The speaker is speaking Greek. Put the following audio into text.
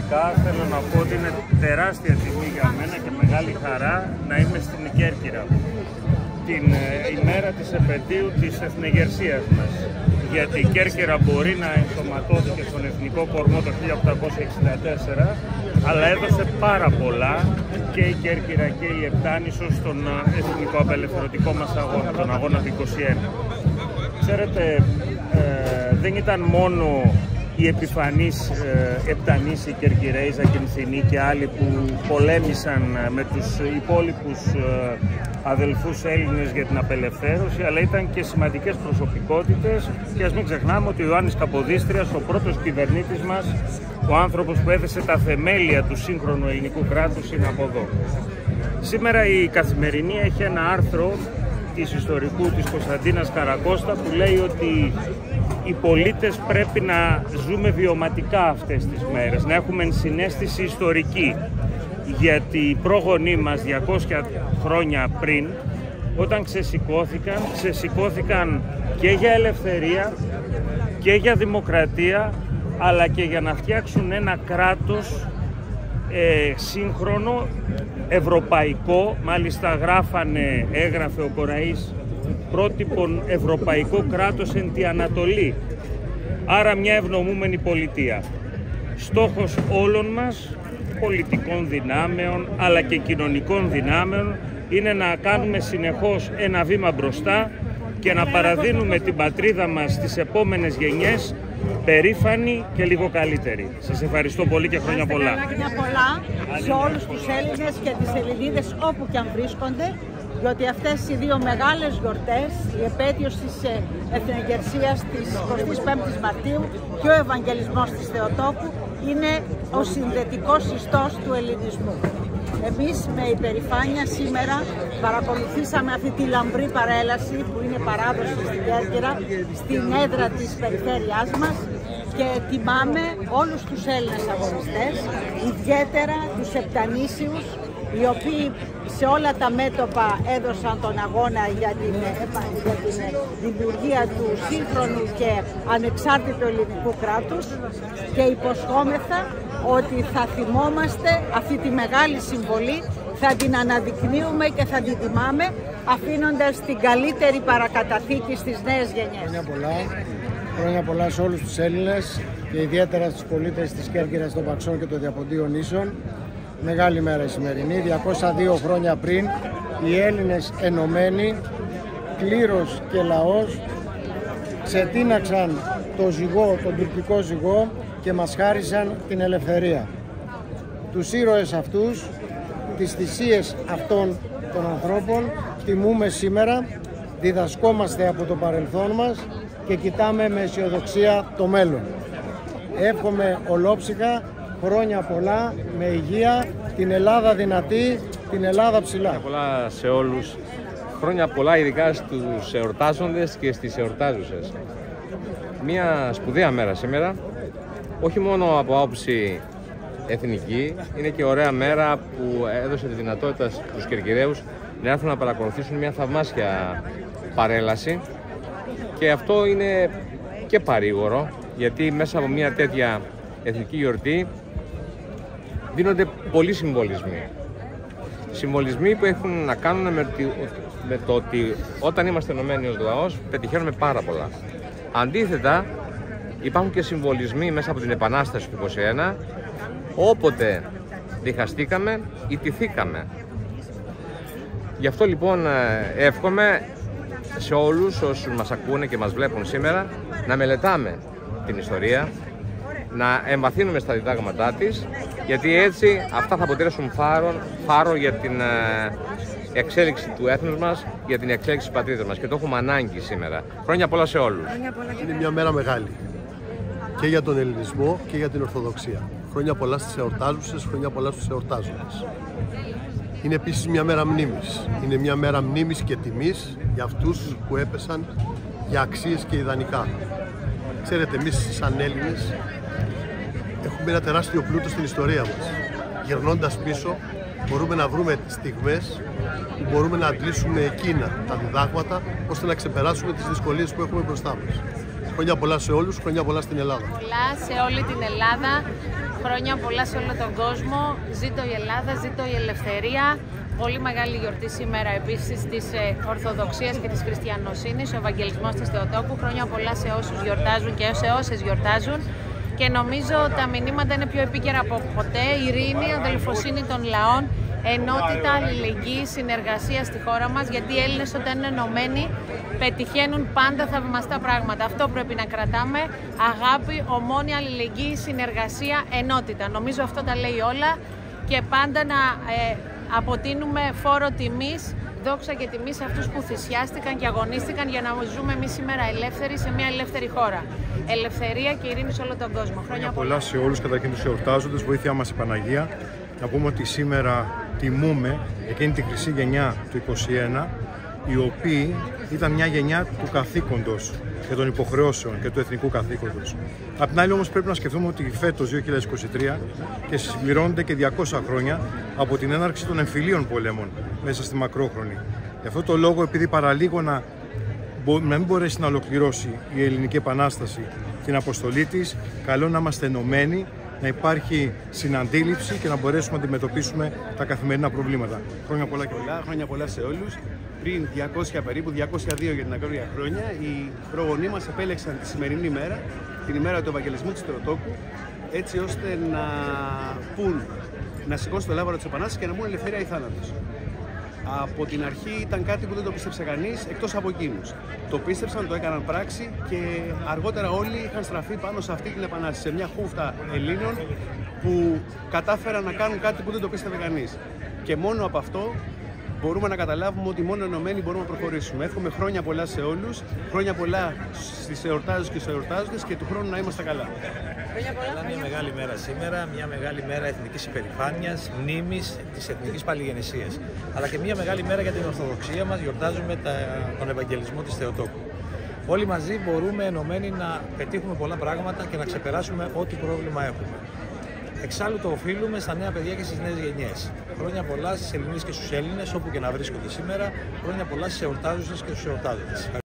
προσωπικά θέλω να πω ότι είναι τεράστια τιμή για μένα και μεγάλη χαρά να είμαι στην Κέρκυρα την ημέρα της επετείου της εθνεγερσίας μας. Γιατί η Κέρκυρα μπορεί να ενσωματώθηκε στον εθνικό κορμό το 1864, αλλά έδωσε πάρα πολλά και η Κέρκυρα και η Επτάνησος στον εθνικό απελευθερωτικό μας αγώνα, τον αγώνα του 21. Ξέρετε, δεν ήταν μόνο οι επιφανείς Επτανείς, οι Κερκυραίοι, Ζακυνθινοί και άλλοι που πολέμησαν με τους υπόλοιπους αδελφούς Έλληνες για την απελευθέρωση, αλλά ήταν και σημαντικές προσωπικότητες και ας μην ξεχνάμε ότι ο Ιωάννης Καποδίστριας, ο πρώτος κυβερνήτης μας, ο άνθρωπος που έθεσε τα θεμέλια του σύγχρονου ελληνικού κράτους, είναι από εδώ. Σήμερα η Καθημερινή έχει ένα άρθρο της ιστορικού της Κωνσταντίνας Καρακώστα που λέει ότι οι πολίτες πρέπει να ζούμε βιωματικά αυτές τις μέρες, να έχουμε συναίσθηση ιστορική, γιατί οι πρόγονοί μας 200 χρόνια πριν, όταν ξεσηκώθηκαν και για ελευθερία και για δημοκρατία, αλλά και για να φτιάξουν ένα κράτος σύγχρονο, ευρωπαϊκό. Μάλιστα έγραφε ο Κοραής πρότυπον ευρωπαϊκό κράτος εν τη Ανατολή. Άρα μια ευνομούμενη πολιτεία. Στόχος όλων μας, πολιτικών δυνάμεων αλλά και κοινωνικών δυνάμεων, είναι να κάνουμε συνεχώς ένα βήμα μπροστά και να παραδίνουμε την πατρίδα μας στις επόμενες γενιές περήφανη και λίγο καλύτερη. Σας ευχαριστώ πολύ και χρόνια πολλά. Χρόνια πολλά σε όλους τους Έλληνες και τις Ελληνίδες όπου και αν βρίσκονται, διότι αυτές οι δύο μεγάλες γιορτές, η επέτειος της εθνεγερσίας της 25ης Μαρτίου και ο Ευαγγελισμός της Θεοτόκου, είναι ο συνδετικός ιστός του ελληνισμού. Εμείς με υπερηφάνεια σήμερα παρακολουθήσαμε αυτή τη λαμπρή παρέλαση που είναι παράδοση στην Κέρκυρα, στην έδρα της περιφέρειάς μας, και τιμάμε όλους τους Έλληνες αγωνιστές, ιδιαίτερα τους Επτανήσιους, οι οποίοι σε όλα τα μέτωπα έδωσαν τον αγώνα για την δημιουργία του σύγχρονου και ανεξάρτητου ελληνικού κράτους, και υποσχόμεθα ότι θα θυμόμαστε αυτή τη μεγάλη συμβολή, θα την αναδεικνύουμε και θα την τιμάμε, αφήνοντας την καλύτερη παρακαταθήκη στις νέες γενιές. Χρόνια πολλά σε όλους τους Έλληνες και ιδιαίτερα στους πολίτες της Κέρκυρας, των Παξών και των Διαποντίων νήσων. Μεγάλη μέρα η σημερινή. 202 χρόνια πριν οι Έλληνες ενωμένοι, κλήρος και λαός, ξετίναξαν το ζυγό, τον τουρκικό ζυγό, και μας χάρισαν την ελευθερία. Τους ήρωες αυτούς, τις θυσίες αυτών των ανθρώπων τιμούμε σήμερα, διδασκόμαστε από το παρελθόν μας και κοιτάμε με αισιοδοξία το μέλλον. Εύχομαι ολόψυχα χρόνια πολλά, με υγεία, την Ελλάδα δυνατή, την Ελλάδα ψηλά. Χρόνια πολλά σε όλους. Χρόνια πολλά ειδικά στους εορτάζοντες και στις εορτάζουσες. Μια σπουδαία μέρα σήμερα, όχι μόνο από άποψη εθνική, είναι και ωραία μέρα που έδωσε τη δυνατότητα στους Κερκυραίους να έρθουν να παρακολουθήσουν μια θαυμάσια παρέλαση, και αυτό είναι και παρήγορο, γιατί μέσα από μια τέτοια εθνική γιορτή δίνονται πολλοί συμβολισμοί. Συμβολισμοί που έχουν να κάνουν με το ότι όταν είμαστε ενωμένοι ως λαός πετυχαίνουμε πάρα πολλά. Αντίθετα, υπάρχουν και συμβολισμοί μέσα από την Επανάσταση του 21, όποτε διχαστήκαμε ή τηθήκαμε. Γι' αυτό λοιπόν εύχομαι σε όλους όσους μας ακούνε και μας βλέπουν σήμερα να μελετάμε την ιστορία, να εμβαθύνουμε στα διδάγματά της, γιατί έτσι αυτά θα αποτελέσουν φάρο για την εξέλιξη του έθνους μας, για την εξέλιξη της πατρίδας μας, και το έχουμε ανάγκη σήμερα. Χρόνια πολλά σε όλους. Είναι μια μέρα μεγάλη και για τον ελληνισμό και για την Ορθοδοξία. Χρόνια πολλά στις εορτάζουσες, χρόνια πολλά στους εορτάζοντες. Είναι επίσης μια μέρα μνήμης. Είναι μια μέρα μνήμης και τιμής για αυτούς που έπεσαν για αξίες και ιδανικά. Ξέρετε, εμείς σαν Έλληνες έχουμε ένα τεράστιο πλούτο στην ιστορία μας. Γυρνώντας πίσω, μπορούμε να βρούμε στιγμές που μπορούμε να αντλήσουμε εκείνα τα διδάγματα, ώστε να ξεπεράσουμε τις δυσκολίες που έχουμε μπροστά μας. Χρόνια πολλά σε όλους, χρόνια πολλά στην Ελλάδα. Πολλά σε όλη την Ελλάδα, Χρόνια πολλά σε όλο τον κόσμο. Ζήτω η Ελλάδα, ζήτω η ελευθερία. Πολύ μεγάλη γιορτή σήμερα επίσης της Ορθοδοξίας και της Χριστιανοσύνης, ο Ευαγγελισμός της Θεοτόκου. Χρόνια πολλά σε όσους γιορτάζουν και σε όσες γιορτάζουν. Και νομίζω τα μηνύματα είναι πιο επίκαιρα από ποτέ. Ειρήνη, αδελφοσύνη των λαών, ενότητα, αλληλεγγύη, συνεργασία στη χώρα μας. Γιατί οι Έλληνες όταν είναι ενωμένοι πετυχαίνουν πάντα θαυμαστά πράγματα. Αυτό πρέπει να κρατάμε. Αγάπη, ομόνοια, αλληλεγγύη, συνεργασία, ενότητα. Νομίζω αυτό τα λέει όλα και πάντα να αποτείνουμε φόρο τιμής, δόξα και τιμή σε αυτούς που θυσιάστηκαν και αγωνίστηκαν για να ζούμε εμείς σήμερα ελεύθεροι σε μια ελεύθερη χώρα. Ελευθερία και ειρήνη σε όλο τον κόσμο. Χρόνια πολλά σε όλους, καταρχήν τους εορτάζοντες, βοήθειά μας η Παναγία. Να πούμε ότι σήμερα τιμούμε εκείνη τη χρυσή γενιά του 21, οι οποίοι ήταν μια γενιά του καθήκοντος και των υποχρεώσεων και του εθνικού καθήκοντος. Απ' την άλλη όμως πρέπει να σκεφτούμε ότι φέτος 2023 και συμπληρώνονται και 200 χρόνια από την έναρξη των εμφυλίων πολέμων μέσα στη μακρόχρονη. Γι' αυτό το λόγο, επειδή παραλίγο να μην μπορέσει να ολοκληρώσει η Ελληνική Επανάσταση την αποστολή της, καλό να είμαστε ενωμένοι, να υπάρχει συναντήληψη και να μπορέσουμε να αντιμετωπίσουμε τα καθημερινά προβλήματα. Χρόνια πολλά και πολλά. Χρόνια πολλά σε όλους. Πριν 200 περίπου, 202 για την ακρίβεια χρόνια, οι προγονείς μας επέλεξαν τη σημερινή μέρα, την ημέρα του Ευαγγελισμού της Θεοτόκου, έτσι ώστε να σηκώσουν το λάβαρο της Επανάστασης και να μπουν ελευθερία ή θάνατος. Από την αρχή ήταν κάτι που δεν το πίστεψε κανείς εκτός από εκείνους. Το πίστεψαν, το έκαναν πράξη και αργότερα όλοι είχαν στραφεί πάνω σε αυτή την επανάσταση, σε μια χούφτα Ελλήνων που κατάφεραν να κάνουν κάτι που δεν το πίστευε κανείς. Και μόνο από αυτό μπορούμε να καταλάβουμε ότι μόνο ενωμένοι μπορούμε να προχωρήσουμε. Εύχομαι χρόνια πολλά σε όλους, χρόνια πολλά στις εορτάζους και στους εορτάζοντες και του χρόνου να είμαστε καλά. Μια μεγάλη μέρα σήμερα, μια μεγάλη μέρα εθνικής υπερηφάνειας, μνήμης της εθνικής παλιγεννησίας. Αλλά και μια μεγάλη μέρα για την Ορθοδοξία μας, γιορτάζουμε τον Ευαγγελισμό της Θεοτόκου. Όλοι μαζί μπορούμε ενωμένοι να πετύχουμε πολλά πράγματα και να ξεπεράσουμε ό,τι πρόβλημα έχουμε. Εξάλλου το οφείλουμε στα νέα παιδιά και στις νέες γενιές. Χρόνια πολλά στις Ελληνίδες και στους Έλληνες, όπου και να βρίσκονται σήμερα. Χρόνια πολλά στις εορτάζουσες και στους εορτάζοντες.